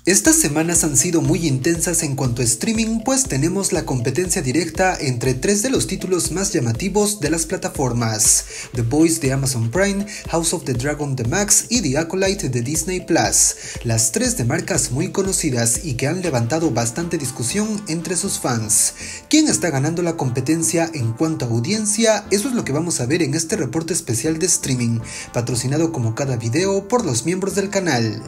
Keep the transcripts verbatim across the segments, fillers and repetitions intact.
Estas semanas han sido muy intensas en cuanto a streaming, pues tenemos la competencia directa entre tres de los títulos más llamativos de las plataformas: The Boys de Amazon Prime, House of the Dragon de Max y The Acolyte de Disney Plus, las tres de marcas muy conocidas y que han levantado bastante discusión entre sus fans. ¿Quién está ganando la competencia en cuanto a audiencia? Eso es lo que vamos a ver en este reporte especial de streaming, patrocinado como cada video por los miembros del canal.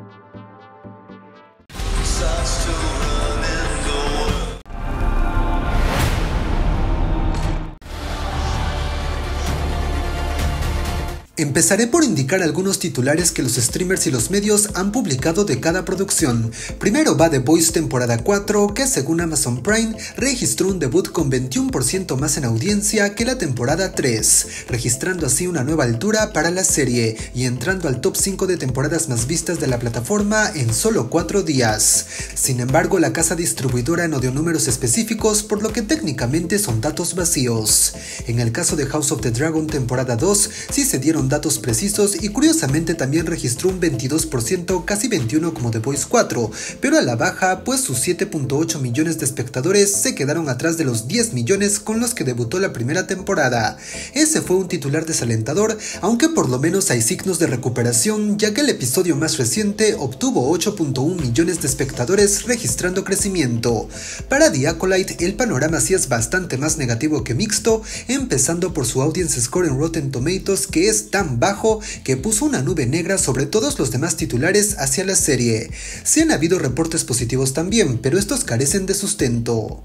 Empezaré por indicar algunos titulares que los streamers y los medios han publicado de cada producción. Primero va The Boys temporada cuatro, que según Amazon Prime registró un debut con veintiuno por ciento más en audiencia que la temporada tres, registrando así una nueva altura para la serie y entrando al top cinco de temporadas más vistas de la plataforma en solo cuatro días. Sin embargo, la casa distribuidora no dio números específicos, por lo que técnicamente son datos vacíos. En el caso de House of the Dragon temporada dos, sí se dieron datos precisos y curiosamente también registró un veintidós por ciento, casi veintiuno como The Boys cuatro, pero a la baja, pues sus siete punto ocho millones de espectadores se quedaron atrás de los diez millones con los que debutó la primera temporada. Ese fue un titular desalentador, aunque por lo menos hay signos de recuperación, ya que el episodio más reciente obtuvo ocho punto uno millones de espectadores, registrando crecimiento. Para The Acolyte el panorama sí es bastante más negativo que mixto, empezando por su audience score en Rotten Tomatoes, que es tan bajo que puso una nube negra sobre todos los demás titulares hacia la serie. Sí han habido reportes positivos también, pero estos carecen de sustento.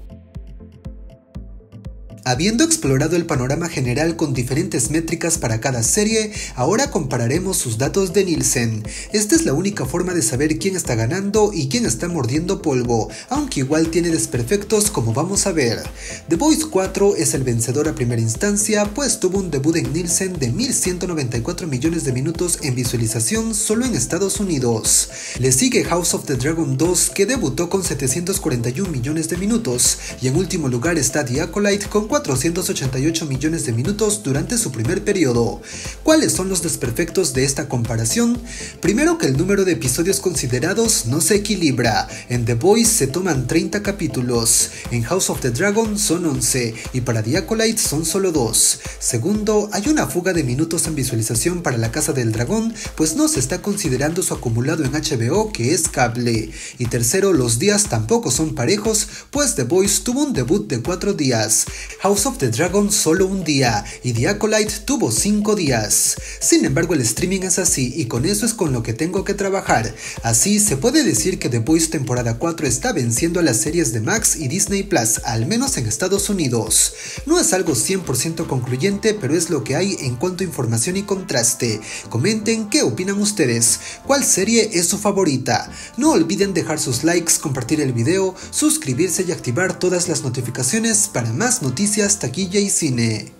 Habiendo explorado el panorama general con diferentes métricas para cada serie, ahora compararemos sus datos de Nielsen. Esta es la única forma de saber quién está ganando y quién está mordiendo polvo, aunque igual tiene desperfectos como vamos a ver. The Boys cuatro es el vencedor a primera instancia, pues tuvo un debut en Nielsen de mil ciento noventa y cuatro millones de minutos en visualización solo en Estados Unidos. Le sigue House of the Dragon dos, que debutó con setecientos cuarenta y uno millones de minutos, y en último lugar está The Acolyte con cuatrocientos ochenta y ocho millones de minutos durante su primer periodo. ¿Cuáles son los desperfectos de esta comparación? Primero, que el número de episodios considerados no se equilibra. En The Boys se toman treinta capítulos, en House of the Dragon son once y para The Acolyte son solo dos. Segundo, hay una fuga de minutos en visualización para La Casa del Dragón, pues no se está considerando su acumulado en H B O, que es cable. Y tercero, los días tampoco son parejos, pues The Boys tuvo un debut de cuatro días, House of the Dragon solo un día y The Acolyte tuvo cinco días. Sin embargo, el streaming es así y con eso es con lo que tengo que trabajar. Así se puede decir que The Boys temporada cuatro está venciendo a las series de Max y Disney Plus, al menos en Estados Unidos. No es algo cien por ciento concluyente, pero es lo que hay en cuanto a información y contraste. Comenten qué opinan ustedes, cuál serie es su favorita. No olviden dejar sus likes, compartir el video, suscribirse y activar todas las notificaciones para más noticias, taquilla y cine.